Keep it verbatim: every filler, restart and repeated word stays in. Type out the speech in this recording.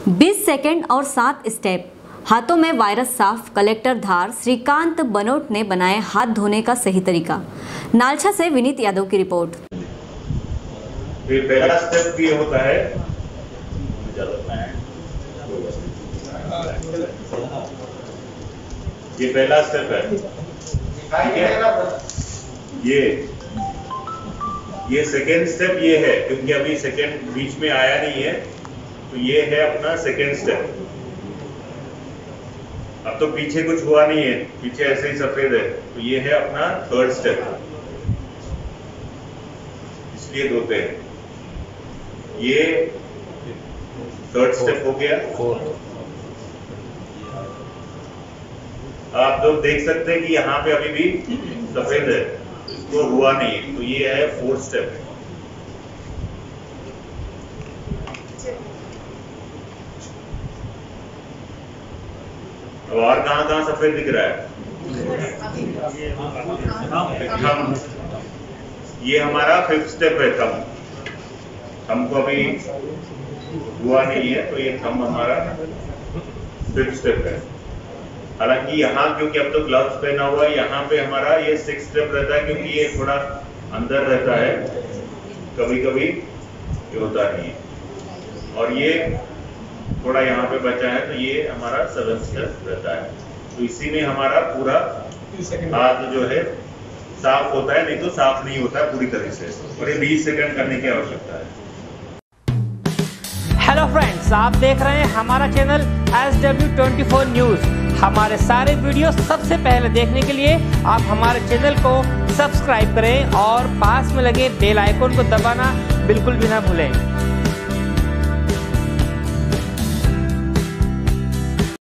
बीस सेकंड और सात स्टेप, हाथों में वायरस साफ। कलेक्टर धार श्रीकांत बनोट ने बनाए हाथ धोने का सही तरीका। नालछा से विनीत यादव की रिपोर्ट। ये पहला स्टेप भी होता है, ये पहला स्टेप है, ठीक है। ये ये सेकेंड स्टेप ये है, क्योंकि अभी सेकेंड बीच में आया नहीं है, तो ये है अपना सेकेंड स्टेप। अब तो पीछे कुछ हुआ नहीं है, पीछे ऐसे ही सफेद है, तो ये है अपना थर्ड स्टेप, इसलिए धोते हैं। ये थर्ड स्टेप हो गया। आप लोग देख सकते हैं कि यहाँ पे अभी भी सफेद है, इसको हुआ नहीं है, तो ये है फोर्थ स्टेप। अब और कहाँ कहाँ सफेद दिख रहा है? थंब, ये हमारा फिफ्थ स्टेप है। थंब थंब को अभी हुआ नहीं है, तो ये थंब हमारा फिफ्थ स्टेप है। हालांकि यहाँ क्योंकि अब तो ग्लव्स पहना हुआ है, यहाँ पे हमारा ये सिक्स स्टेप रहता है, क्योंकि ये थोड़ा अंदर रहता है, कभी कभी ये होता नहीं है। और ये थोड़ा यहाँ पे बचा है, तो ये हमारा सेवन स्टेप रहता है। तो इसी में हमारा पूरा हाथ जो है साफ होता है, नहीं तो साफ नहीं होता है पूरी तरह से। और ये बीस सेकंड करने की आवश्यकता है। हेलो फ्रेंड्स, आप देख रहे हैं हमारा channel S W twenty four news. हमारे सारे वीडियो सबसे पहले देखने के लिए आप हमारे चैनल को सब्सक्राइब करें और पास में लगे बेल आइकन को दबाना बिल्कुल भी ना भूलें।